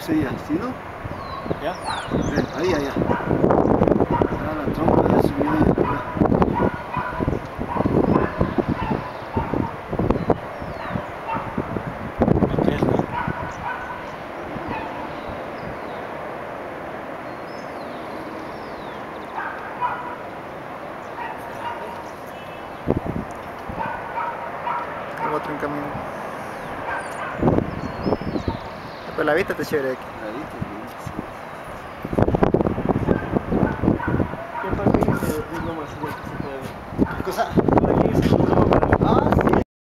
Sí, ya, ¿sí no? ¿Ya? Ven, ahí, allá. Ah, la trompa ya subió y acá. Aquí está. El otro en camino. Pero la vista está chévere aquí. La vista es linda, sí. ¿Qué parque es lo más igual que se puede ver? ¿Qué cosa? Por aquí es el